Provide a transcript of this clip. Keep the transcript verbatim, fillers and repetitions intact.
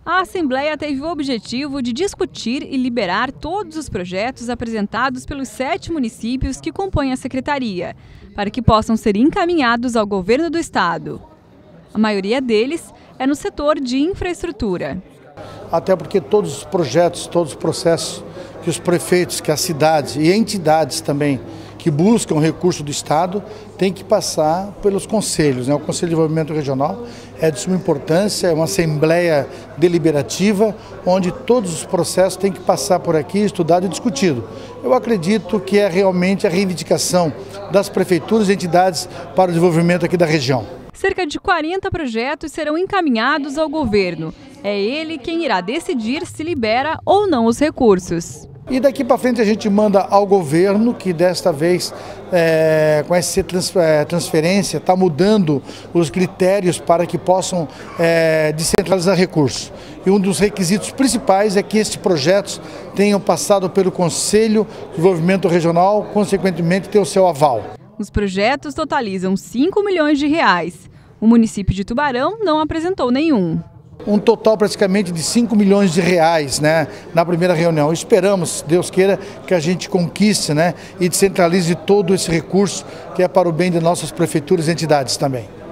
A Assembleia teve o objetivo de discutir e liberar todos os projetos apresentados pelos sete municípios que compõem a Secretaria, para que possam ser encaminhados ao governo do Estado. A maioria deles é no setor de infraestrutura. Até porque todos os projetos, todos os processos que os prefeitos, que as cidades e entidades também que buscam recurso do Estado têm que passar pelos conselhos, né? O Conselho de Desenvolvimento Regional é de suma importância, é uma assembleia deliberativa onde todos os processos têm que passar por aqui, estudado e discutido. Eu acredito que é realmente a reivindicação das prefeituras e entidades para o desenvolvimento aqui da região. Cerca de quarenta projetos serão encaminhados ao governo. É ele quem irá decidir se libera ou não os recursos. E daqui para frente a gente manda ao governo, que desta vez, é, com essa transferência, está mudando os critérios para que possam é, descentralizar recursos. E um dos requisitos principais é que estes projetos tenham passado pelo Conselho de Desenvolvimento Regional, consequentemente ter o seu aval. Os projetos totalizam cinco milhões de reais. O município de Tubarão não apresentou nenhum. Um total praticamente de cinco milhões de reais, né, na primeira reunião. Esperamos, Deus queira, que a gente conquiste, né, e descentralize todo esse recurso que é para o bem de nossas prefeituras e entidades também.